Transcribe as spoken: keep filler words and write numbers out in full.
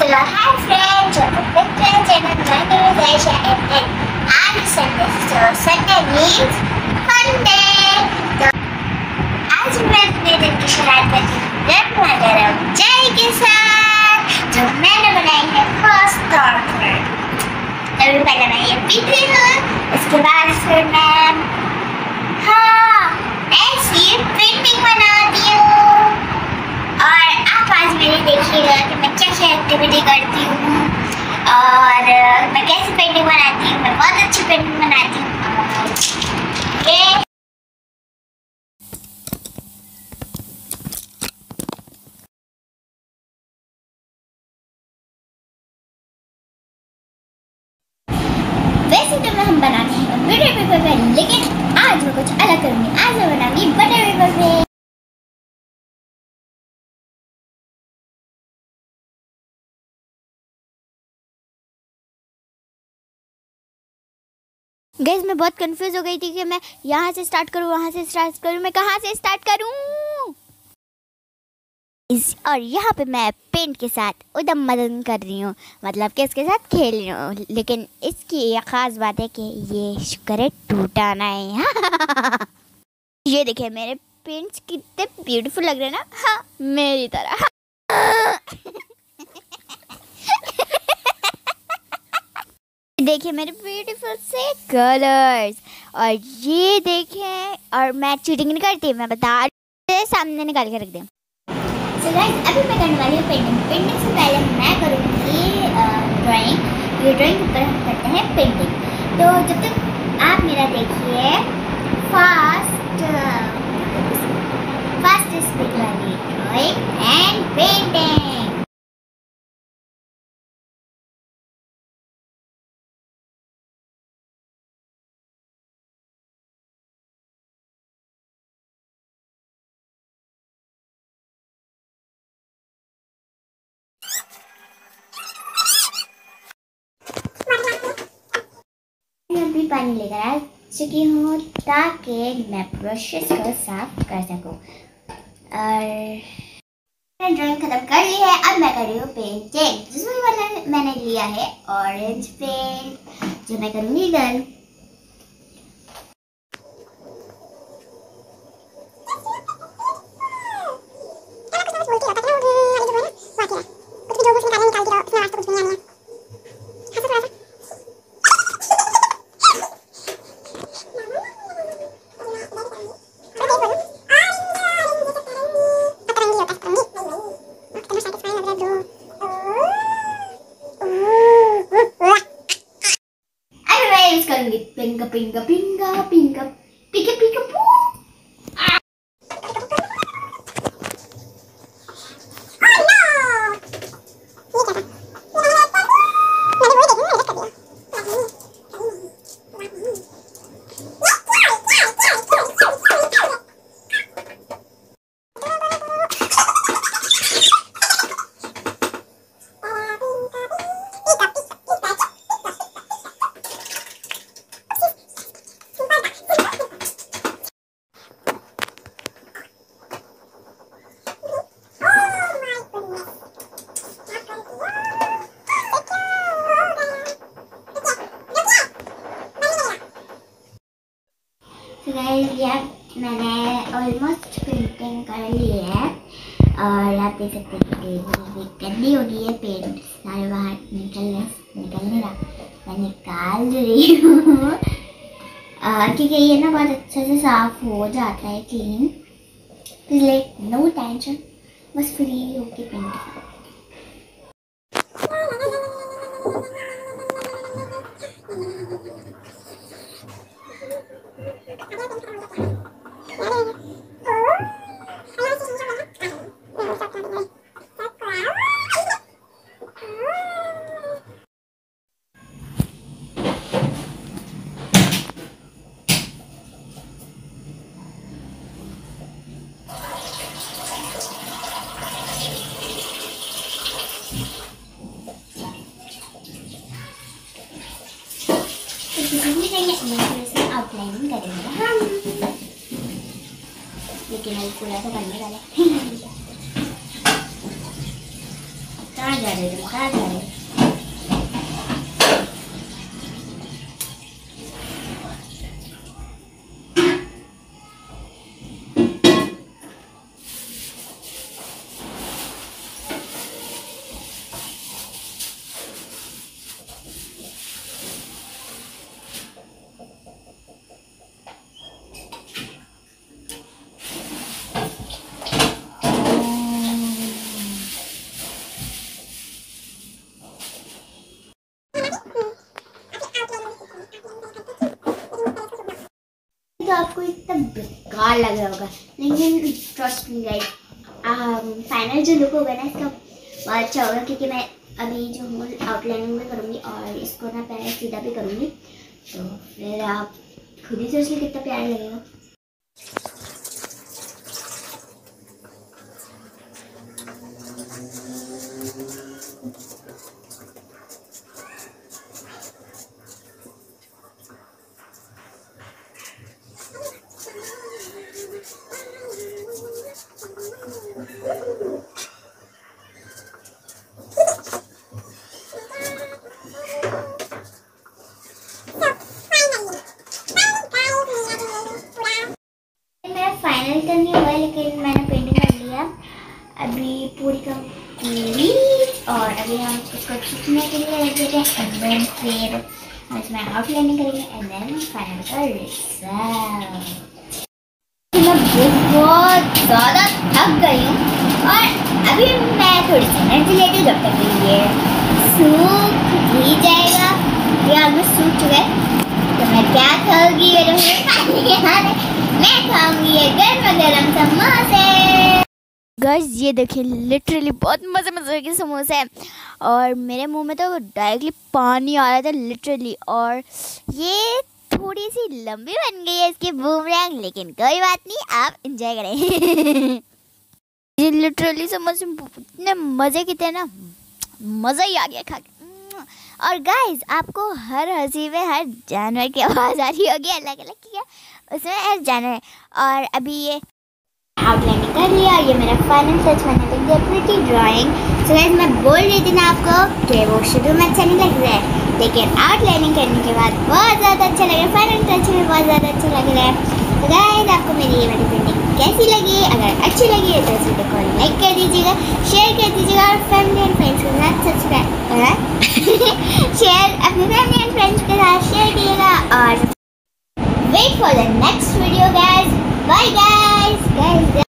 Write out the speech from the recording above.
Hello, hi friends, welcome back to our channel. My name is Aisha and then आज Sunday, so Sunday means fun day. तो आज मैं अपने दिन की शुरुआत करती हूँ गर्मा गर्म चाय के साथ जो मैंने बनाई है फर्स्ट तौर पर। अभी पहले मैं ये पीती हूँ, उसके बाद फिर मैं हाँ ऐसी पेंटिंग बनाती हूँ। और आप आज मेरे देखिएगा कि मैं क्या क्या एक्टिविटी करती हूँ और मैं कैसी पेंटिंग बनाती हूँ। मैं बहुत अच्छी पेंटिंग बनाती हूँ। ये वैसे तो मैं हम बनाते हैं बटर पेपर पे, लेकिन आज मैं कुछ अलग करूँगी। आज मैं बनाऊंगी बटर पेपर पे। गाइस मैं बहुत कंफ्यूज हो गई थी कि मैं यहाँ से स्टार्ट करूँ, वहाँ से स्टार्ट करूँ, मैं कहाँ से स्टार्ट करूँ। इस और यहाँ पे मैं पेंट के साथ उदम मदन कर रही हूँ, मतलब कि इसके साथ खेल रही हूँ। लेकिन इसकी एक ख़ास बात है कि ये शुक्र है टूटा नहीं। ये देखिए मेरे पेंट्स कितने ब्यूटीफुल लग रहे हैं ना, हाँ मेरी तरह। देखिए मेरे ब्यूटीफुल से कलर्स, और ये देखें, और मैं चीटिंग नहीं करती, मैं बता रही सामने निकाल के रख दें। सो गाइस अभी मैं करने वाली हूँ पेंटिंग। पेंटिंग से पहले मैं करूँगी ड्राइंग। ये ड्राइंग के ऊपर हम करते हैं पेंटिंग। तो जब तक आप मेरा देखिए फास्ट फास्ट स्पीड वाली ड्राइंग एंड पेंटिंग। अभी पानी लेकर आ चुकी हूँ ताकि मैं ब्रशेस को साफ कर सकूँ। और मैंने ड्राइंग खत्म कर ली है, अब मैं कर रही हूँ पेंटिंग। जिसमें मैंने मैंने लिया है ऑरेंज पेंट, जो मैं करूँगी girl. Pinga pinga pinga pinga pika pika poo. तो गाइस यार मैंने ऑलमोस्ट पेंटिंग कर ली है, और आप देख सकते हैं कि गंदी हो गई है, पेंट सारे बाहर निकल निकल नहीं रहा, मैं निकाल रही हूँ क्योंकि ये ना बहुत अच्छे से साफ हो जाता है, क्लीन, इसलिए नो टेंशन, बस फ्री होके पेंट करो। आउटलाइनिंग करेंगे हम, लेकिन अभी पूरा तो बनने वाला है। जा रहे तुम कहाँ जा रहे? तो आपको इतना बेकार लग रहा होगा, लेकिन ट्रस्ट मी गाइस, फाइनल जो लुक होगा ना इसका बहुत अच्छा होगा, क्योंकि मैं अभी जो हूँ आउटलाइनिंग भी करूँगी और इसको ना पहले सीधा भी करूँगी, तो फिर आप खुद ही सोच लो कितना प्यारा लगेगा। फाइनल तो नहीं हुआ, लेकिन मैंने पेंटिंग कर लिया अभी पूरी कंप्लीट, और अभी हम इसको खींचने के लिए रख देते हैं, एंड देन फिर हम इसमें आउटलाइनिंग करेंगे, एंड देन फाइनल का रिजल्ट। मैं बहुत ज़्यादा थक गई हूँ और अभी मैं थोड़ी सी एनर्जी लेती हूँ, जब तक ये सूख ही जाएगा। ये ऑलमोस्ट सूख चुका है, तो मैं क्या खाऊंगी? मैं खाऊंगी ये गर्मा गर्म समोसे। गाइस ये देखिए, लिटरली बहुत मज़े मज़े के समोसे हैं, और मेरे मुंह में तो डायरेक्टली पानी आ रहा था लिटरली। और ये थोड़ी सी लंबी बन गई है इसकी बूमरैंग, लेकिन कोई बात नहीं, आप एंजॉय करें। ये लिटरली समोसे इतने मज़े के थे ना, मज़ा ही आ गया खा के। और गाइस आपको हर हंसी में हर जानवर की आवाज़ आ रही होगी अलग अलग, ठीक है, उसमें हर जानवर। और अभी ये आउटलाइनिंग कर लिया, ये मेरा फाइनल टच, मैंने कर दिया प्रिटी ड्राइंग। सो गाइस मैं बोल रही थी ना आपको कि वो शुरू में अच्छा नहीं लग रहा है, लेकिन आउटलाइनिंग करने के बाद बहुत ज़्यादा अच्छा लग रहा है, फाइनल टच में बहुत ज़्यादा अच्छा लग रहा है। तो गाइस आपको मेरी ये वाली पेंटिंग कैसी लगी? अगर अच्छी लगी है तो इस वीडियो को लाइक कर दीजिएगा, शेयर कर दीजिएगा, और फैमिली एंड फ्रेंड्स के साथ सब्सक्राइब शेयर अपने फैमिली एंड फ्रेंड्स के साथ शेयर कीजिएगा। और wait for the next video guys, bye guys guys.